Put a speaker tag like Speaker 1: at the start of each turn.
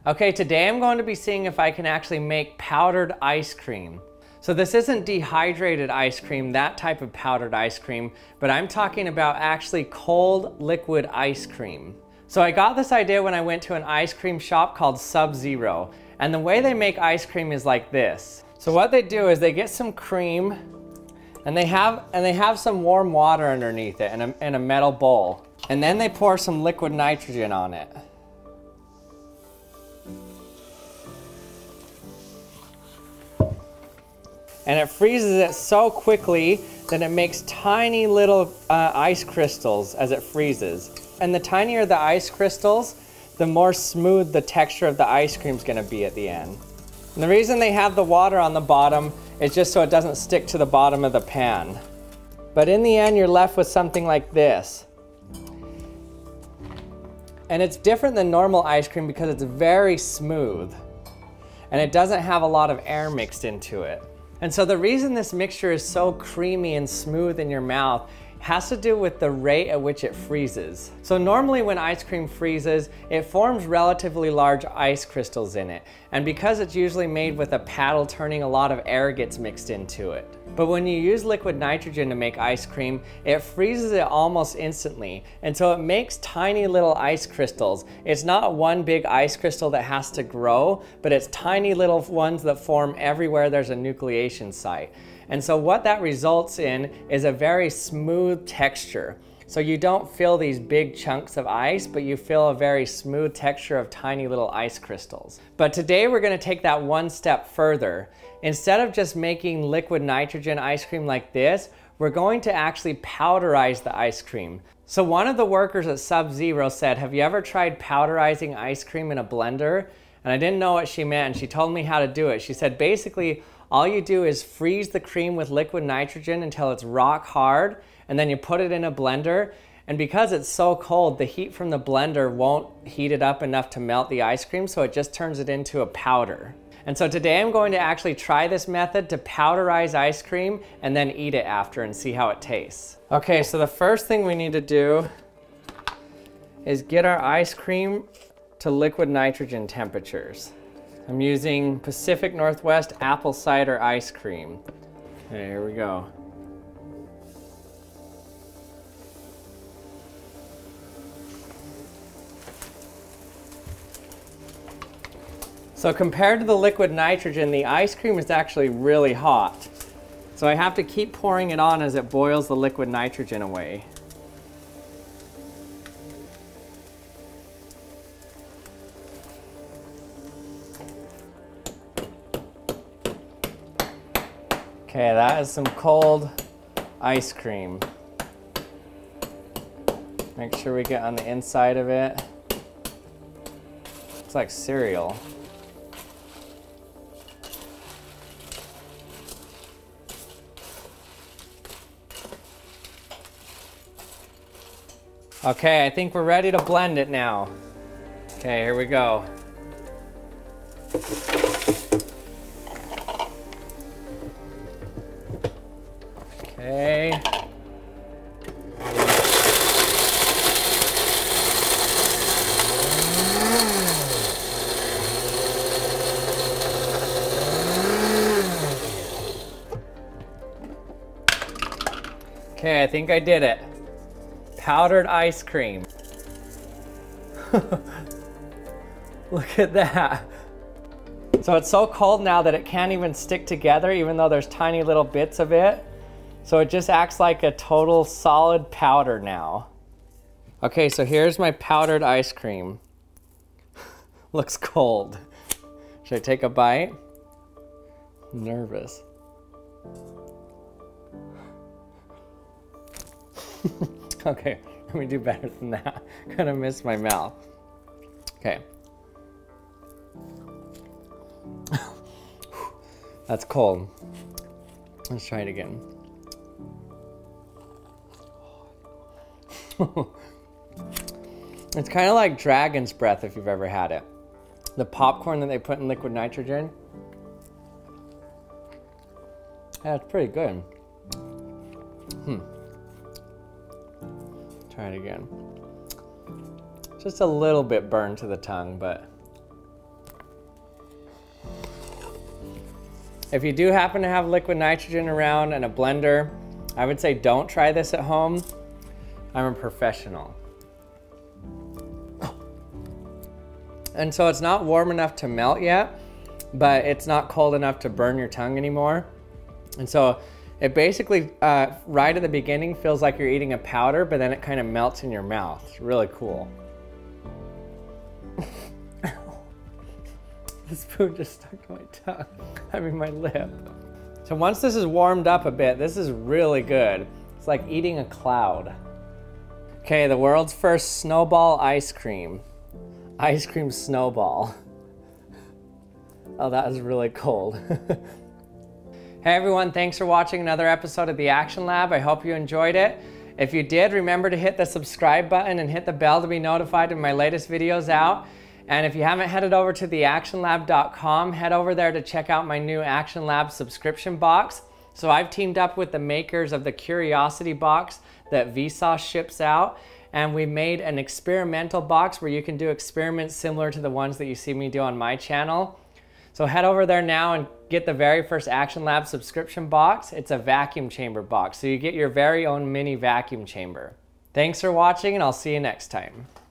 Speaker 1: Okay, today I'm going to be seeing if I can actually make powdered ice cream. So this isn't dehydrated ice cream, that type of powdered ice cream, but I'm talking about actually cold liquid ice cream. So I got this idea when I went to an ice cream shop called Sub-Zero, and the way they make ice cream is like this. So what they do is they get some cream, and they have some warm water underneath it in a metal bowl, and then they pour some liquid nitrogen on it. And it freezes it so quickly that it makes tiny little ice crystals as it freezes. And the tinier the ice crystals, the more smooth the texture of the ice cream is going to be at the end. And the reason they have the water on the bottom is just so it doesn't stick to the bottom of the pan. But in the end, you're left with something like this. And it's different than normal ice cream because it's very smooth. And it doesn't have a lot of air mixed into it. And so the reason this mixture is so creamy and smooth in your mouth has to do with the rate at which it freezes. So normally when ice cream freezes, it forms relatively large ice crystals in it. And because it's usually made with a paddle turning, a lot of air gets mixed into it. But when you use liquid nitrogen to make ice cream, it freezes it almost instantly. And so it makes tiny little ice crystals. It's not one big ice crystal that has to grow, but it's tiny little ones that form everywhere there's a nucleation site. And so what that results in is a very smooth texture. So you don't feel these big chunks of ice, but you feel a very smooth texture of tiny little ice crystals. But today we're going to take that one step further. Instead of just making liquid nitrogen ice cream like this, we're going to actually powderize the ice cream. So one of the workers at Sub-Zero said, "Have you ever tried powderizing ice cream in a blender?" And I didn't know what she meant, and she told me how to do it. She said basically all you do is freeze the cream with liquid nitrogen until it's rock hard, and then you put it in a blender. And because it's so cold, the heat from the blender won't heat it up enough to melt the ice cream, so it just turns it into a powder. And so today I'm going to actually try this method to powderize ice cream and then eat it after and see how it tastes. Okay, so the first thing we need to do is get our ice cream to liquid nitrogen temperatures. I'm using Pacific Northwest apple cider ice cream. Okay, here we go. So compared to the liquid nitrogen, the ice cream is actually really hot. So I have to keep pouring it on as it boils the liquid nitrogen away. Okay, that is some cold ice cream. Make sure we get on the inside of it. It's like cereal. Okay, I think we're ready to blend it now. Okay, here we go. Okay. Okay, I think I did it. Powdered ice cream. Look at that. So it's so cold now that it can't even stick together even though there's tiny little bits of it. So it just acts like a total solid powder now. Okay, so here's my powdered ice cream. Looks cold. Should I take a bite? I'm nervous. Okay, let me do better than that. I'm gonna miss my mouth. Okay. That's cold. Let's try it again. It's kind of like dragon's breath if you've ever had it. The popcorn that they put in liquid nitrogen. Yeah, it's pretty good. Try it again. Just a little bit burned to the tongue, but If you do happen to have liquid nitrogen around and a blender, I would say don't try this at home. I'm a professional. And so it's not warm enough to melt yet, but it's not cold enough to burn your tongue anymore. And so it basically, right at the beginning, feels like you're eating a powder, but then it kind of melts in your mouth. It's really cool. The spoon just stuck to my tongue, I mean my lip. So once this is warmed up a bit, this is really good. It's like eating a cloud. Okay, the world's first snowball ice cream. Ice cream snowball. Oh, that was really cold. Hey everyone, thanks for watching another episode of the Action Lab. I hope you enjoyed it. If you did, remember to hit the subscribe button and hit the bell to be notified when my latest video's out. And if you haven't headed over to theactionlab.com, head over there to check out my new Action Lab subscription box. So I've teamed up with the makers of the Curiosity box that Vsauce ships out. And we made an experimental box where you can do experiments similar to the ones that you see me do on my channel. So head over there now and get the very first Action Lab subscription box. It's a vacuum chamber box, so you get your very own mini vacuum chamber. Thanks for watching, and I'll see you next time.